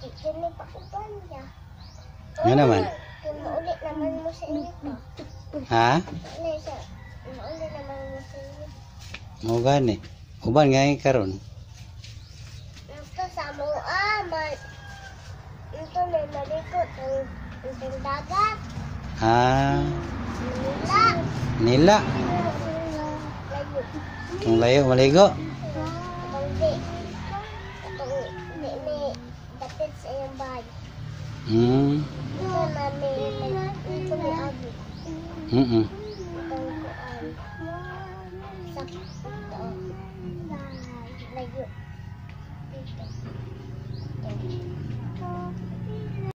Kini pa uban niya. Nga naman. Kung maulit naman mo sa inyo pa. Ha? Maulit naman mo sa inyo. Mo gani. Uban nga yung karon. Ito sa mua, ito may malikot ang dagat. Ah, Nila. nila. Layo. Kung layo maligo. Hindi. Hindi may dapit sa iyong bahay. Hmm. Ito na may ito may agi. Mm.